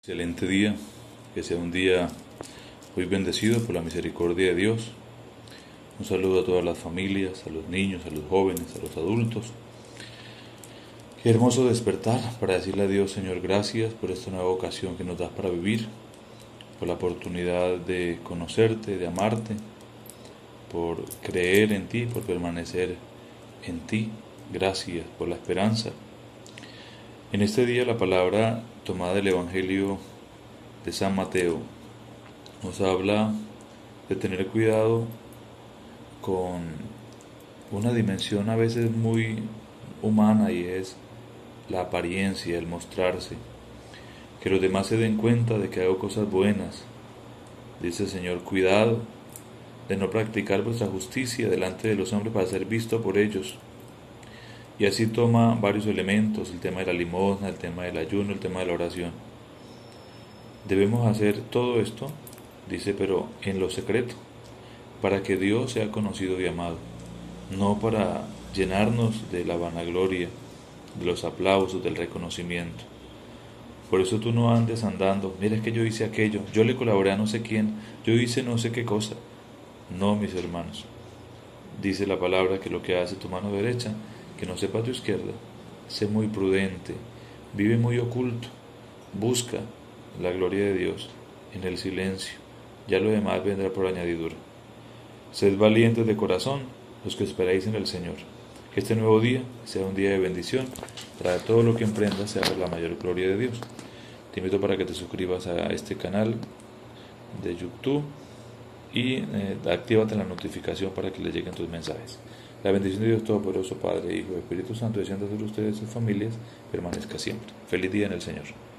Excelente día, que sea un día muy bendecido por la misericordia de Dios. Un saludo a todas las familias, a los niños, a los jóvenes, a los adultos. Qué hermoso despertar para decirle a Dios, Señor, gracias por esta nueva ocasión que nos das para vivir, por la oportunidad de conocerte, de amarte, por creer en ti, por permanecer en ti. Gracias por la esperanza. En este día la palabra tomada del Evangelio de San Mateo nos habla de tener cuidado con una dimensión a veces muy humana, y es la apariencia, el mostrarse, que los demás se den cuenta de que hago cosas buenas. Dice el Señor, cuidado de no practicar vuestra justicia delante de los hombres para ser visto por ellos. Y así toma varios elementos, el tema de la limosna, el tema del ayuno, el tema de la oración. Debemos hacer todo esto, dice, pero en lo secreto, para que Dios sea conocido y amado, no para llenarnos de la vanagloria, de los aplausos, del reconocimiento. Por eso tú no andes andando, mira, es que yo hice aquello, yo le colaboré a no sé quién, yo hice no sé qué cosa. No, mis hermanos, dice la palabra que lo que hace tu mano derecha, que no sepa tu izquierda. Sé muy prudente, vive muy oculto, busca la gloria de Dios en el silencio, ya lo demás vendrá por añadidura. Sed valientes de corazón los que esperáis en el Señor. Que este nuevo día sea un día de bendición, para todo lo que emprendas sea por la mayor gloria de Dios. Te invito para que te suscribas a este canal de YouTube y actívate la notificación para que les lleguen tus mensajes. La bendición de Dios Todopoderoso, Padre, Hijo y Espíritu Santo, descienda sobre ustedes y sus familias, permanezca siempre. Feliz día en el Señor.